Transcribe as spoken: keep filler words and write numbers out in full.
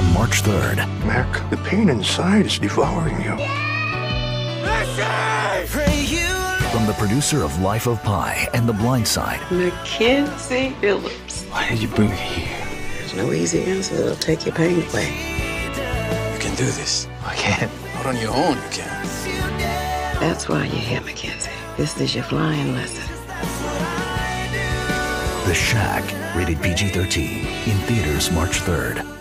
on March third. Mac, the pain inside is devouring you. From the producer of Life of Pi and The Blind Side. Mackenzie Phillips. Why did you bring me here? There's no easy answer that'll take your pain away. You can do this. I can't. Not on your own, you can. That's why you're here, Mackenzie. This is your flying lesson. The Shack, rated P G thirteen, in theaters March third.